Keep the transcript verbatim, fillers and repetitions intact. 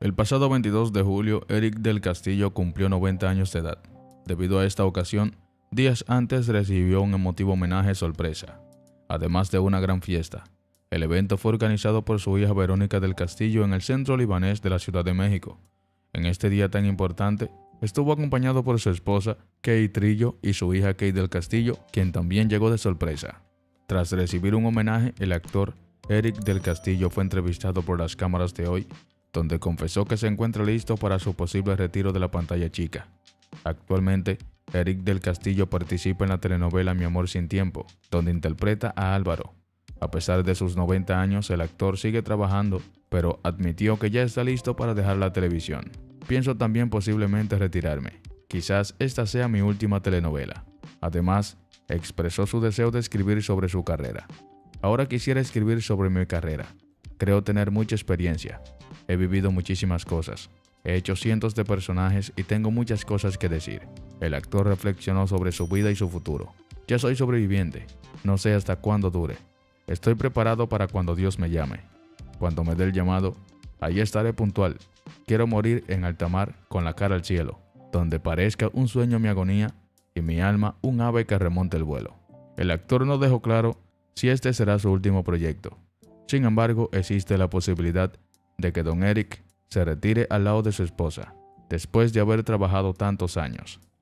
El pasado veintidós de julio, Eric del Castillo cumplió noventa años de edad. Debido a esta ocasión, días antes recibió un emotivo homenaje sorpresa, además de una gran fiesta. El evento fue organizado por su hija Verónica del Castillo en el centro libanés de la Ciudad de México. En este día tan importante, estuvo acompañado por su esposa, Kay Trillo, y su hija Kay del Castillo, quien también llegó de sorpresa. Tras recibir un homenaje, el actor Eric del Castillo fue entrevistado por las cámaras de Hoy, donde confesó que se encuentra listo para su posible retiro de la pantalla chica. Actualmente, Eric del Castillo participa en la telenovela Mi amor sin tiempo, donde interpreta a Álvaro. A pesar de sus noventa años, el actor sigue trabajando, pero admitió que ya está listo para dejar la televisión. Pienso también posiblemente retirarme. Quizás esta sea mi última telenovela. Además, expresó su deseo de escribir sobre su carrera. Ahora quisiera escribir sobre mi carrera. Creo tener mucha experiencia. He vivido muchísimas cosas. He hecho cientos de personajes y tengo muchas cosas que decir. El actor reflexionó sobre su vida y su futuro. Ya soy sobreviviente. No sé hasta cuándo dure. Estoy preparado para cuando Dios me llame. Cuando me dé el llamado, allí estaré puntual. Quiero morir en alta mar con la cara al cielo, donde parezca un sueño mi agonía y mi alma un ave que remonte el vuelo. El actor no dejó claro si este será su último proyecto. Sin embargo, existe la posibilidad de que don Eric se retire al lado de su esposa, después de haber trabajado tantos años.